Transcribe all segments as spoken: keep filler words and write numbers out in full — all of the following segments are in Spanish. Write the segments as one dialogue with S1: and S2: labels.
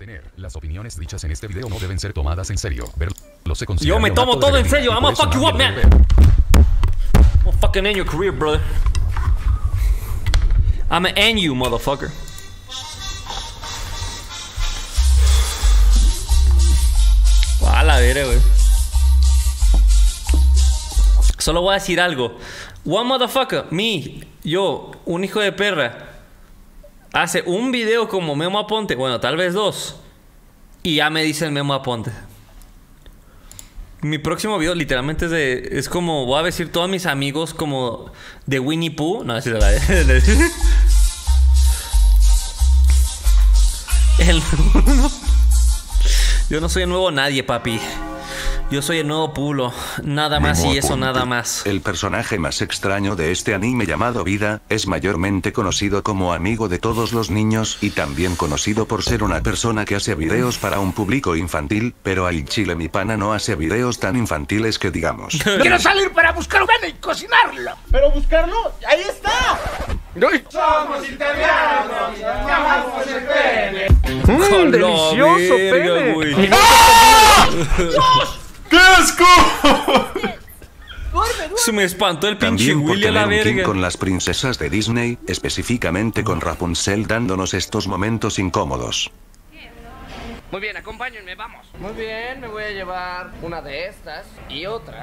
S1: Prevenir. Las opiniones dichas en este video no deben ser tomadas en serio. Verlo se considera
S2: Yo me tomo todo en serio. I'm gonna fuck you up, man. I'm gonna fucking end your career, brother. I'm gonna end you, motherfucker. A la verga, güey. Solo voy a decir algo. One motherfucker, me, yo, un hijo de perra, hace un video como Memo Aponte, bueno, tal vez dos, y ya me dicen Memo Aponte. Mi próximo video literalmente es de... Es como... Voy a decir todos mis amigos como... De Winnie Pooh. No, así es la... El... Yo no soy el nuevo nadie, papi. Yo soy el nuevo Pulo. Nada más
S3: Memo
S2: y eso
S3: Aponte,
S2: nada más.
S3: El personaje más extraño de este anime llamado Vida, es mayormente conocido como amigo de todos los niños y también conocido por ser una persona que hace videos para un público infantil, pero al chile mi pana no hace videos tan infantiles que digamos.
S4: Quiero salir para buscar un bebé y cocinarlo.
S5: Pero buscarlo, ahí está.
S4: Somos italianos, llamamos el pene.
S5: Mmm, delicioso pene.
S2: Güey.
S4: ¡Ah! ¡Dios!
S5: ¡Qué asco!
S2: Se me espantó el pinche
S3: También por
S2: Willy a la
S3: tener un king
S2: verga.
S3: con las princesas de Disney, específicamente con Rapunzel dándonos estos momentos incómodos.
S6: Muy bien, acompáñenme, vamos.
S7: Muy bien, me voy a llevar una de estas y otra.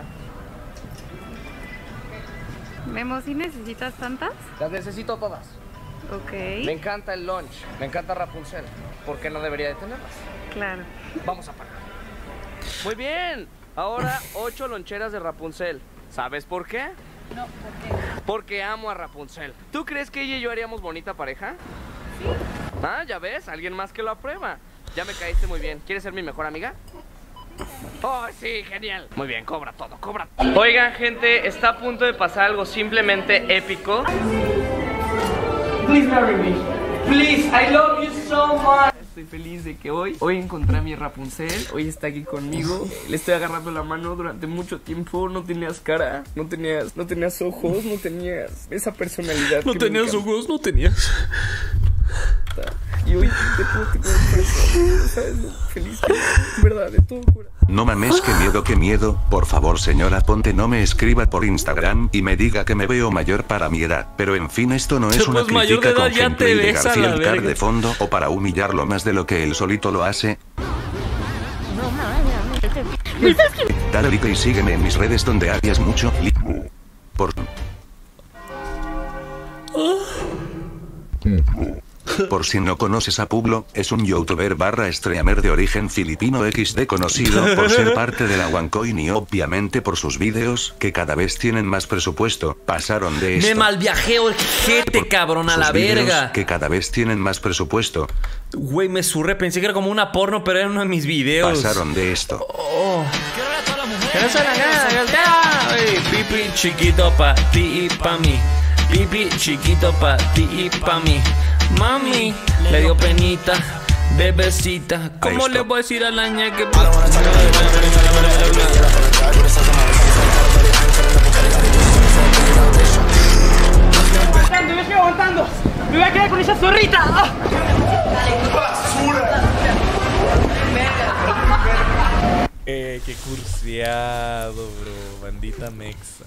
S8: Memo, ¿sí necesitas tantas?
S7: Las necesito todas.
S8: Ok.
S7: Me encanta el lunch, me encanta Rapunzel. ¿Por qué no debería de tenerlas?
S8: Claro.
S7: Vamos a pagar. Muy bien, ahora ocho loncheras de Rapunzel. ¿Sabes por qué?
S8: No, ¿por qué?
S7: Porque amo a Rapunzel. ¿Tú crees que ella y yo haríamos bonita pareja?
S8: Sí.
S7: Ah, ya ves, alguien más que lo aprueba. Ya me caíste muy bien. ¿Quieres ser mi mejor amiga? Oh, sí, genial. Muy bien, cobra todo, cobra. Oigan, gente, está a punto de pasar algo simplemente épico. Please marry me. Please, I love you so much. Estoy feliz de que hoy, hoy encontré a mi Rapunzel. Hoy está aquí conmigo. Le estoy agarrando la mano durante mucho tiempo. No tenías cara, no tenías, no tenías ojos, no tenías esa personalidad.
S2: No
S7: que
S2: tenías
S7: me
S2: ojos, no tenías.
S7: encanta. Y hoy te puedo que te ¿sabes lo feliz que en verdad, de todo corazón.
S3: No mames, qué miedo, qué miedo. Por favor, señora Ponte, no me escriba por Instagram y me diga que me veo mayor para mi edad. Pero en fin, esto no es
S2: Pues
S3: una
S2: mayor de
S3: crítica
S2: edad
S3: con
S2: ya te
S3: gameplay de
S2: ves a
S3: García
S2: la
S3: el Car
S2: verga.
S3: de fondo o para humillarlo más de lo que él solito lo hace. Dale like y sígueme en mis redes donde harías mucho. Por... Por si no conoces a Publo, es un youtuber barra streamer de origen filipino equis de conocido por ser parte de la OneCoin y obviamente por sus vídeos, que cada vez tienen más presupuesto, pasaron de esto.
S2: Me malviajeo el jete, cabrón, a
S3: Sus
S2: la
S3: vídeos,
S2: verga.
S3: que cada vez tienen más presupuesto,
S2: Güey, me surré, pensé que era como una porno, pero era uno de mis videos.
S3: pasaron de esto.
S2: Oh. Esa es la gana, ey, pipi chiquito pa ti y pa mí. Pipi chiquito pa ti y pa mí. Mami, le dio penita, bebecita. ¿Cómo
S3: Ahí
S2: le
S3: está.
S2: voy a decir a la ña que...
S4: Yo estoy aguantando. Me voy a quedar con esa zorrita. ¡Ah!
S5: Eh, qué cursiado, bro. Bandita mexa.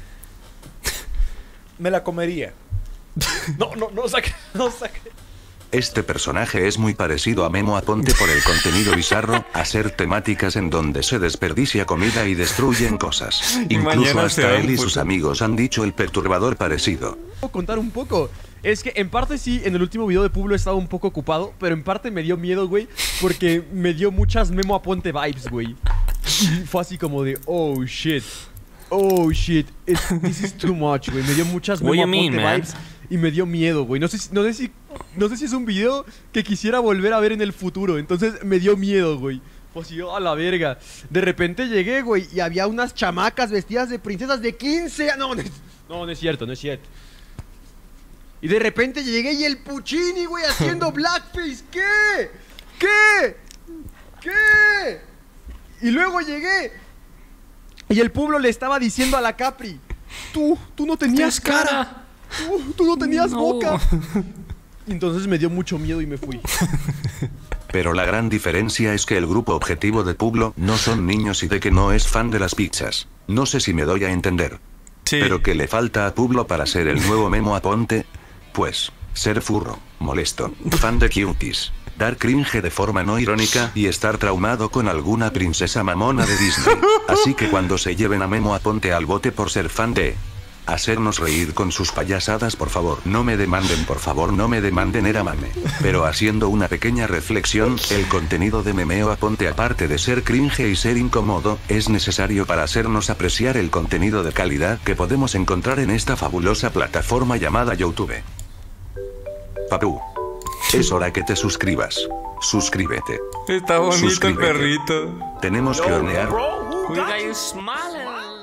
S5: Me la comería. No, no, no saque, no saque.
S3: Este personaje es muy parecido a Memo Aponte por el contenido bizarro, hacer temáticas en donde se desperdicia comida y destruyen cosas.
S2: Y
S3: Incluso
S2: mañana se
S3: hasta
S2: va
S3: él y
S2: un
S3: sus
S2: puto.
S3: amigos han dicho el perturbador parecido.
S9: Puedo contar un poco. Es que en parte sí, en el último video de Publo he estado un poco ocupado, pero en parte me dio miedo, güey, porque me dio muchas Memo Aponte vibes, güey. Y fue así como de, oh shit, oh shit, it- this is too much, güey. Me dio muchas
S2: What
S9: Memo
S2: you mean,
S9: Aponte
S2: man?
S9: vibes y me dio miedo, güey. No sé, si, no sé si, no sé si es un video que quisiera volver a ver en el futuro, entonces me dio miedo, güey. Pues yo a la verga. De repente llegué, güey, y había unas chamacas vestidas de princesas de quince años. No, no, es- no, no es cierto, no es cierto. Y de repente llegué y el Puccini, güey, haciendo blackface. ¿Qué? ¿Qué? ¿Qué? Y luego llegué y el pueblo le estaba diciendo a la Capri, tú, tú no tenías cara. Tú, tú no tenías
S2: No.
S9: boca. Y entonces me dio mucho miedo y me fui.
S3: Pero la gran diferencia es que el grupo objetivo de Publo no son niños y de que no es fan de las pizzas. No sé si me doy a entender.
S2: Sí.
S3: Pero ¿qué le falta a Publo para ser el nuevo Memo Aponte? Pues, ser furro, molesto, fan de cuties, dar cringe de forma no irónica y estar traumado con alguna princesa mamona de Disney. Así que cuando se lleven a Memo Aponte al bote por ser fan de... hacernos reír con sus payasadas, por favor, no me demanden, por favor, no me demanden, era mame. Pero haciendo una pequeña reflexión, el contenido de Memeo Aponte, aparte de ser cringe y ser incómodo, es necesario para hacernos apreciar el contenido de calidad que podemos encontrar en esta fabulosa plataforma llamada YouTube. Papu, es hora que te suscribas. Suscríbete.
S2: Está bonito el
S3: Suscríbete.
S2: perrito.
S3: Tenemos que hornear.
S2: We got you smiling.